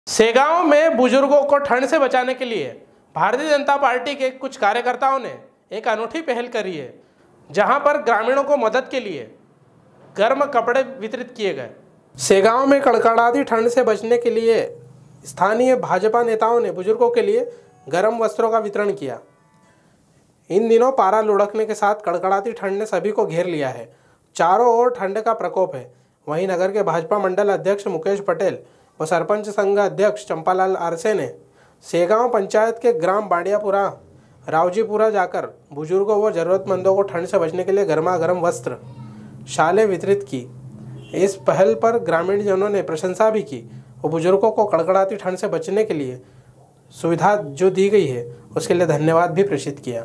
सेगांव में बुजुर्गों को ठंड से बचाने के लिए भारतीय जनता पार्टी के कुछ कार्यकर्ताओं ने एक अनूठी पहल करी है, जहां पर ग्रामीणों को मदद के लिए गर्म कपड़े वितरित किए गए। सेगांव में कड़कड़ाती ठंड से बचने के लिए स्थानीय भाजपा नेताओं ने बुजुर्गों के लिए गर्म वस्त्रों का वितरण किया। इन दिनों पारा लुढ़कने के साथ कड़कड़ाती ठंड ने सभी को घेर लिया है। चारों ओर ठंड का प्रकोप है। वहीं नगर के भाजपा मंडल अध्यक्ष मुकेश पटेल व सरपंच संघ अध्यक्ष चंपालाल आरसे ने सेगांव पंचायत के ग्राम बाड़ियापुरा रावजीपुरा जाकर बुजुर्गों व जरूरतमंदों को ठंड से बचने के लिए गर्मा गर्म वस्त्र शालें वितरित की। इस पहल पर ग्रामीणजनों ने प्रशंसा भी की और बुजुर्गों को कड़कड़ाती ठंड से बचने के लिए सुविधा जो दी गई है उसके लिए धन्यवाद भी प्रेषित किया।